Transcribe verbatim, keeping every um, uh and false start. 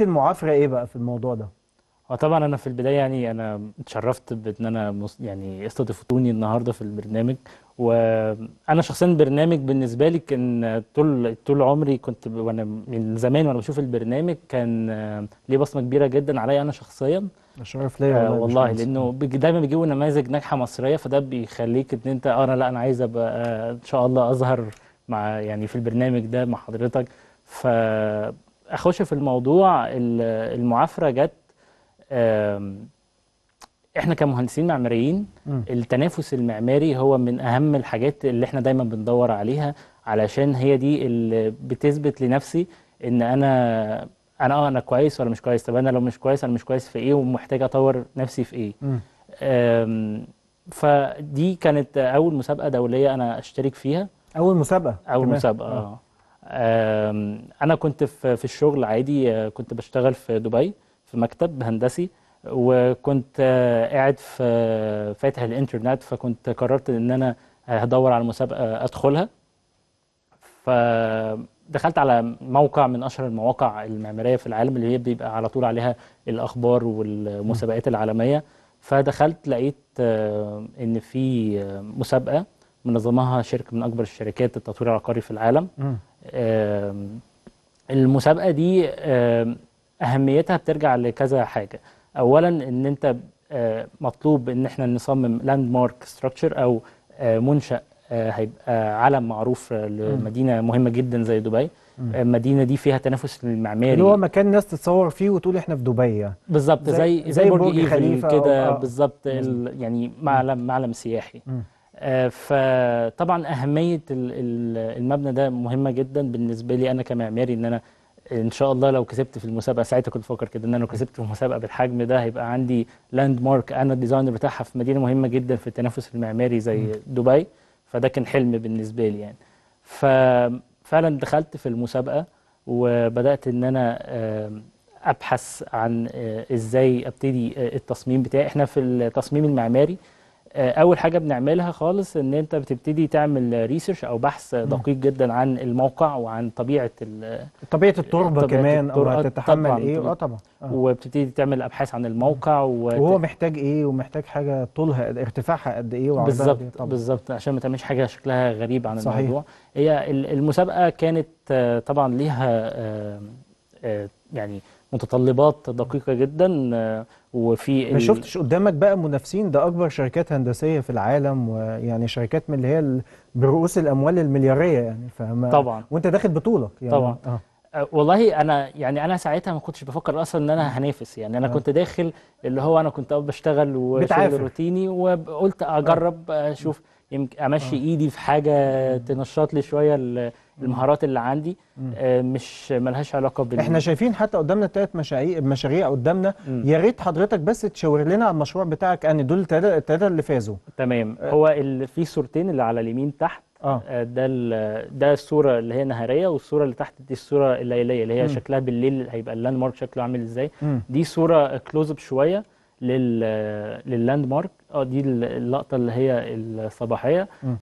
المعافرة ايه بقى في الموضوع ده؟ وطبعا انا في البدايه يعني انا اتشرفت بان انا مس- يعني استضفتوني النهارده في البرنامج. وانا شخصيا البرنامج بالنسبه لي كان طول طول عمري كنت ب- وانا من زمان وانا بشوف البرنامج كان آه، ليه بصمه كبيره جدا عليا انا شخصيا. ده شرف ليا آه والله يا والله باشمهندس. لانه بيجي- دايما بيجيبوا نماذج ناجحه مصريه، فده بيخليك ان انت اه انا لا انا عايز ابقى آه، ان شاء الله اظهر مع يعني في البرنامج ده مع حضرتك. فاخش في الموضوع ال- المعافره جت. آم، احنا كمهندسين معماريين مم. التنافس المعماري هو من اهم الحاجات اللي احنا دايما بندور عليها، علشان هي دي اللي بتثبت لنفسي ان انا انا اه انا كويس ولا مش كويس. طب انا لو مش كويس انا مش كويس في ايه ومحتاج اطور نفسي في ايه. مم. أم، فدي كانت اول مسابقة دولية انا اشترك فيها. اول مسابقة اول كمان. مسابقة اه. اه. أم، انا كنت في في الشغل عادي، آه، كنت بشتغل في دبي في مكتب هندسي. وكنت آه، قاعد في فاتح الانترنت، فكنت قررت ان انا هدور على مسابقة ادخلها. فدخلت على موقع من اشهر المواقع المعماريه في العالم اللي هي بيبقى على طول عليها الاخبار مم. والمسابقات العالميه. فدخلت لقيت آه، ان في آه، مسابقه منظمها شركه من اكبر الشركات التطوير العقاري في العالم. مم. آم، المسابقه دي آم، اهميتها بترجع لكذا حاجه. اولا ان انت آه، مطلوب ان احنا نصمم لاند مارك ستراكشر او آه، منشأ آه، هيبقى علم معروف آه، مم. لمدينه مهمه جدا زي دبي. مم. آه، المدينه دي فيها تنافس اللي هو معماري. مكان الناس تتصور فيه وتقول احنا في دبي يعني. بالظبط زي زي زي زي برج برج ايفل خليفة او كده اه. بالظبط، مظبوط. ال- يعني مم. معلم معلم سياحي. مم. آه، فطبعا أهمية ال- ال- المبنى ده مهمة جدا بالنسبة لي أنا كمعماري. إن أنا إن شاء الله لو كسبت في المسابقة، ساعتها كنت بفكر كده، إن أنا لو كسبت في مسابقة بالحجم ده هيبقى عندي لاند مارك أنا الديزاينر بتاعها في مدينة مهمة جدا في التنافس المعماري مم. زي دبي. فده كان حلم بالنسبة لي يعني. ففعلا دخلت في المسابقة وبدأت إن أنا آم، أبحث عن آه، إزاي أبتدي آه، التصميم بتاعي. إحنا في التصميم المعماري آه، اول حاجه بنعملها خالص ان انت بتبتدي تعمل ريسيرش او بحث مم. دقيق جدا عن الموقع وعن طبيعه ال- طبيعة التربة طبيعه كمان او الطرقات هتتحمل طبعا. ايه، اه طبعا اه. وبتبتدي تعمل ابحاث عن مم. الموقع وت... وهو محتاج ايه، ومحتاج حاجة طولها قد- ارتفاعها قد ايه، وعرضها قد ايه بالظبط طبعا. بالظبط عشان ما تعملش حاجه شكلها غريب عن صحيح. الموضوع. هي ال- المسابقه كانت آه، طبعا ليها آه، آه، يعني متطلبات دقيقه جدا. آه، وفي ما ال... شفتش قدامك بقى منافسين؟ ده اكبر شركات هندسيه في العالم، ويعني شركات من اللي هي ال- برؤوس الاموال الملياريه يعني، فما طبعا وانت داخل بطولك يعني طبعا. اه. أه، والله انا يعني انا ساعتها ما كنتش بفكر اصلا ان انا هنافس. يعني انا اه كنت داخل اللي هو انا كنت أول بشتغل وشغل بتعافر. روتيني، وقلت اه. اجرب اشوف يمكن امشي اه. ايدي في حاجه تنشط لي شويه ال- مم. المهارات اللي عندي. مم. أه، مش ملهاش علاقه احنا بال شايفين حتى قدامنا ثلاث مشاريع مشاريع قدامنا. مم. يا ريت حضرتك بس تشاور لنا على المشروع بتاعك، ان دول الثلاثه الثلاثه اللي فازوا. تمام. اه. هو ال... في صورتين اللي على اليمين تحت. اه. أه، ده ال... ده الصوره اللي هي نهاريه، والصوره اللي تحت دي الصوره الليليه اللي هي مم. شكلها بالليل هيبقى اللاند مارك شكله عامل ازاي. مم. دي صوره كلوز اب شويه لل لللاند مارك. اه دي اللقطه اللي هي الصباحيه. مم.